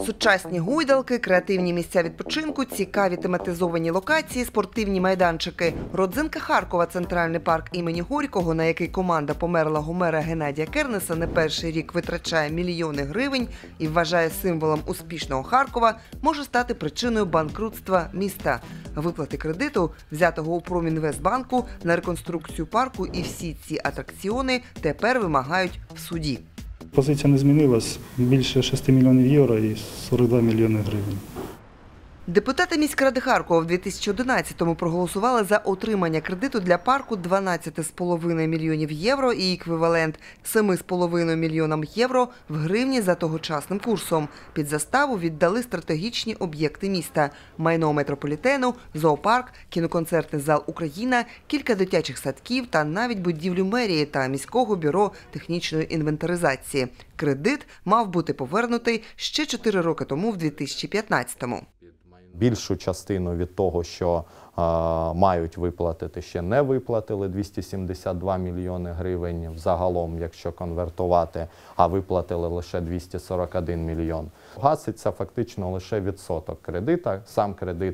Сучасні гойдалки, креативні місця відпочинку, цікаві тематизовані локації, спортивні майданчики. Родзинка Харкова – центральний парк імені Горького, на який команда померлого мера Геннадія Кернеса не перший рік витрачає мільйони гривень і вважає символом успішного Харкова, може стати причиною банкрутства міста. Виплати кредиту, взятого у Промінвестбанку, на реконструкцію парку і всі ці атракціони тепер вимагають в суді. Позиція не змінилась. Більше 6 мільйонів євро і 42 мільйони гривень. Депутати міськради Харкова в 2011-му проголосували за отримання кредиту для парку 12,5 мільйонів євро і еквівалент 7,5 мільйонам євро в гривні за тогочасним курсом. Під заставу віддали стратегічні об'єкти міста – майно метрополітену, зоопарк, кіноконцертний зал «Україна», кілька дитячих садків та навіть будівлю мерії та міського бюро технічної інвентаризації. Кредит мав бути повернутий ще 4 роки тому, в 2015-му. Більшу частину від того, що мають виплатити, ще не виплатили, 272 мільйони гривень взагалом, якщо конвертувати, а виплатили лише 241 мільйон. Гаситься фактично лише відсоток кредита, сам кредит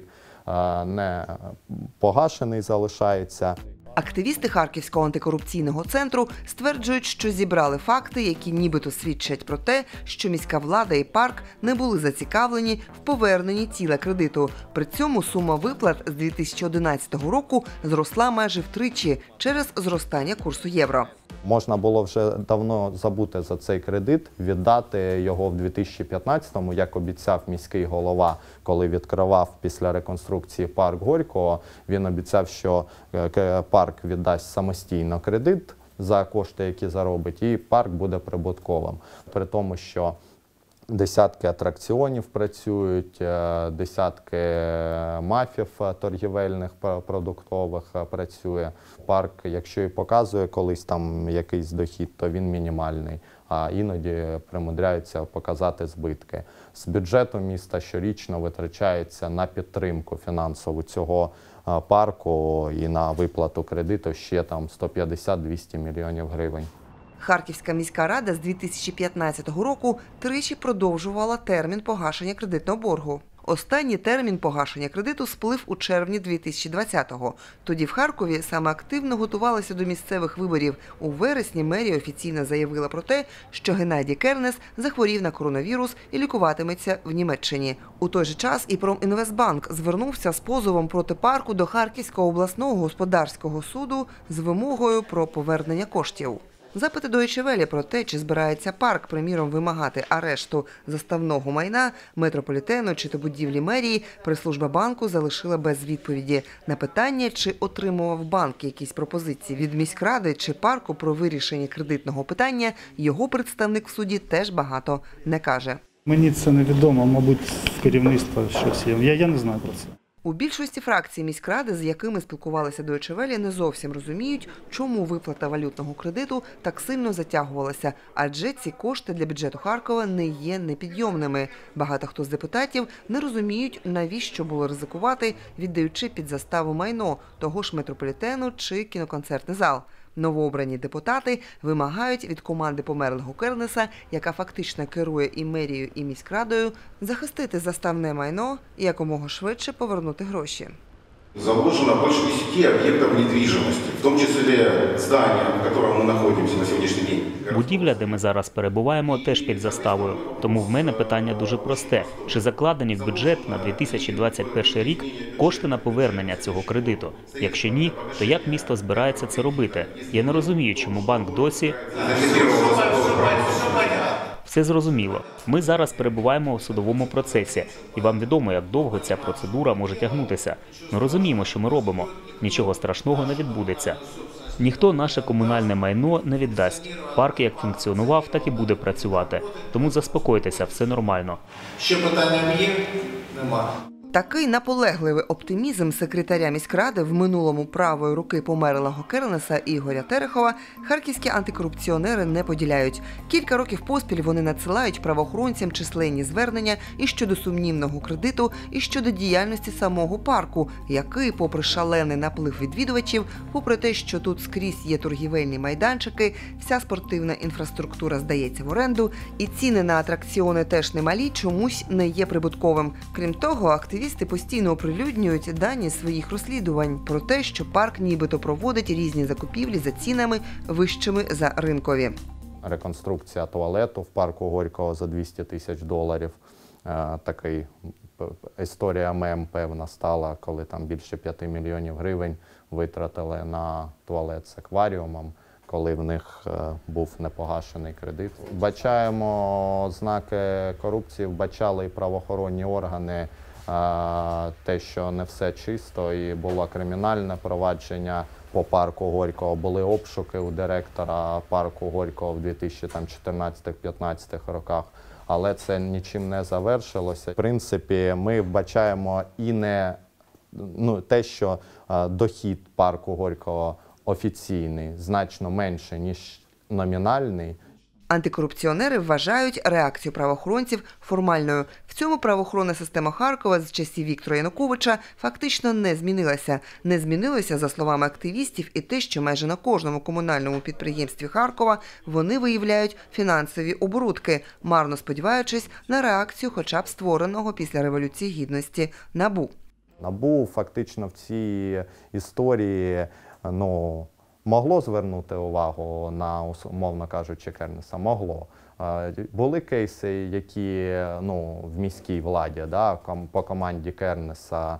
не погашений залишається. Активісти Харківського антикорупційного центру стверджують, що зібрали факти, які нібито свідчать про те, що міська влада і парк не були зацікавлені в поверненні тіла кредиту. При цьому сума виплат з 2011 року зросла майже втричі через зростання курсу євро. Можна було вже давно забути за цей кредит, віддати його в 2015-му, як обіцяв міський голова, коли відкривав після реконструкції парк Горького. Він обіцяв, що парк віддасть самостійно кредит за кошти, які заробить, і парк буде прибутковим. При тому, що десятки атракціонів працюють, десятки мафів торгівельних, продуктових працює. Парк, якщо і показує колись там якийсь дохід, то він мінімальний, а іноді примудряються показати збитки. З бюджету міста щорічно витрачається на підтримку фінансову цього парку і на виплату кредиту ще там 150-200 мільйонів гривень. Харківська міська рада з 2015 року тричі продовжувала термін погашення кредитного боргу. Останній термін погашення кредиту сплив у червні 2020-го. Тоді в Харкові саме активно готувалися до місцевих виборів. У вересні мерія офіційно заявила про те, що Геннадій Кернес захворів на коронавірус і лікуватиметься в Німеччині. У той же час і Промінвестбанк звернувся з позовом проти парку до Харківського обласного господарського суду з вимогою про повернення коштів. Запити Deutsche Welle про те, чи збирається парк, приміром, вимагати арешту заставного майна, метрополітену чи то будівлі мерії, прес-служба банку залишила без відповіді. На питання, чи отримував банк якісь пропозиції від міськради чи парку про вирішення кредитного питання, його представник в суді теж багато не каже. Мені це невідомо, мабуть, керівництво щось є. Я не знаю про це. У більшості фракцій міськради, з якими спілкувалися Deutsche Welle, не зовсім розуміють, чому виплата валютного кредиту так сильно затягувалася, адже ці кошти для бюджету Харкова не є непідйомними. Багато хто з депутатів не розуміють, навіщо було ризикувати, віддаючи під заставу майно того ж метрополітену чи кіноконцертний зал. Новообрані депутати вимагають від команди померлого Кернеса, яка фактично керує і мерією, і міськрадою, захистити заставне майно і якомога швидше повернути гроші. Заложено больше 10 объектов недвижимости, в том числе здание, в котором мы находимся на сьогоднішній день. Будівля, де ми зараз перебуваємо, теж під заставою. Тому в мене питання дуже просте. Чи закладені в бюджет на 2021 рік кошти на повернення цього кредиту? Якщо ні, то як місто збирається це робити? Я не розумію, чому банк досі... Все зрозуміло. Ми зараз перебуваємо у судовому процесі. І вам відомо, як довго ця процедура може тягнутися. Ми розуміємо, що ми робимо. Нічого страшного не відбудеться. Ніхто наше комунальне майно не віддасть. Парк як функціонував, так і буде працювати. Тому заспокойтеся, все нормально. Ще питання є? Нема. Такий наполегливий оптимізм секретаря міськради, в минулому правої руки померлого Кернеса Ігоря Терехова, харківські антикорупціонери не поділяють. Кілька років поспіль вони надсилають правоохоронцям численні звернення і щодо сумнівного кредиту, і щодо діяльності самого парку, який, попри шалений наплив відвідувачів, попри те, що тут скрізь є торгівельні майданчики, вся спортивна інфраструктура здається в оренду, і ціни на атракціони теж немалі, чомусь не є прибутковим. Крім того, активісти постійно оприлюднюють дані своїх розслідувань про те, що парк нібито проводить різні закупівлі за цінами вищими за ринкові. Реконструкція туалету в парку Горького за $200 000. Такий історія мем, певна, стала, коли там більше 5 мільйонів гривень витратили на туалет з акваріумом, коли в них був непогашений кредит. Вбачаємо знаки корупції, вбачали і правоохоронні органи, те, що не все чисто, і було кримінальне провадження по парку Горького, були обшуки у директора парку Горького в 2014-15 роках, але це нічим не завершилося. В принципі, ми вбачаємо і не те, що дохід парку Горького офіційний значно менше, ніж номінальний. Антикорупціонери вважають реакцію правоохоронців формальною. В цьому правоохоронна система Харкова з часів Віктора Януковича фактично не змінилася. Не змінилося, за словами активістів, і те, що майже на кожному комунальному підприємстві Харкова вони виявляють фінансові оборудки, марно сподіваючись на реакцію хоча б створеного після Революції Гідності НАБУ. НАБУ фактично в цій історії, могло звернути увагу на, умовно кажучи, Кернеса? Могло. Були кейси, які в міській владі, по команді Кернеса,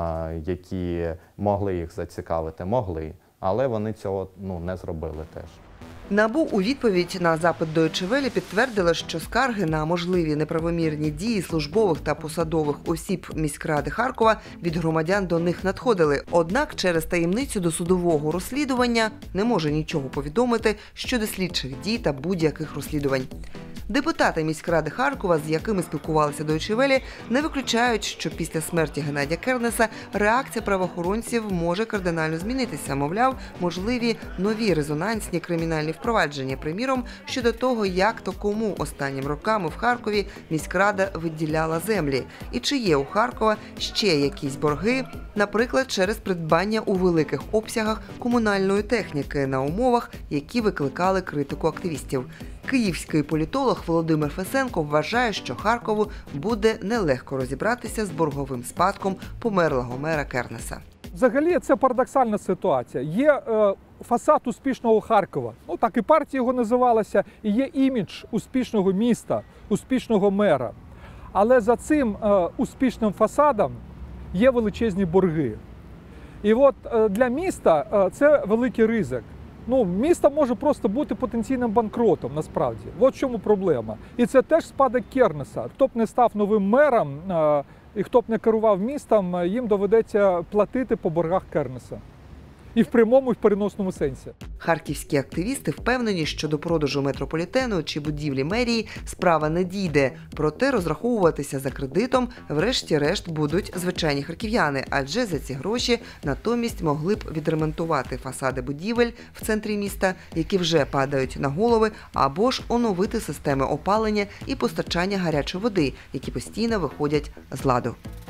які могли їх зацікавити? Могли. Але вони цього не зробили теж. НАБУ у відповідь на запит Deutsche Welle підтвердило, що скарги на можливі неправомірні дії службових та посадових осіб міськради Харкова від громадян до них надходили. Однак через таємницю досудового розслідування не може нічого повідомити щодо слідчих дій та будь-яких розслідувань. Депутати міськради Харкова, з якими спілкувалися Deutsche Welle, не виключають, що після смерті Геннадія Кернеса реакція правоохоронців може кардинально змінитися. Мовляв, можливі нові резонансні кримінальні впровадження, приміром, щодо того, як то кому останнім роками в Харкові міськрада виділяла землі. І чи є у Харкова ще якісь борги, наприклад, через придбання у великих обсягах комунальної техніки на умовах, які викликали критику активістів. Київський політолог Володимир Фесенко вважає, що Харкову буде нелегко розібратися з борговим спадком померлого мера Кернеса. Взагалі це парадоксальна ситуація. Є фасад успішного Харкова, так і партія його називалася, і є імідж успішного міста, успішного мера. Але за цим успішним фасадом є величезні борги. І от для міста це великий ризик. Місто може просто бути потенційним банкротом, насправді. От в чому проблема. І це теж спадок Кернеса. Хто б не став новим мером і хто б не керував містом, їм доведеться платити по боргах Кернеса. І в прямому, і в переносному сенсі. Харківські активісти впевнені, що до продажу метрополітену чи будівлі мерії справа не дійде. Проте розраховуватися за кредитом врешті-решт будуть звичайні харків'яни, адже за ці гроші натомість могли б відремонтувати фасади будівель в центрі міста, які вже падають на голови, або ж оновити системи опалення і постачання гарячої води, які постійно виходять з ладу.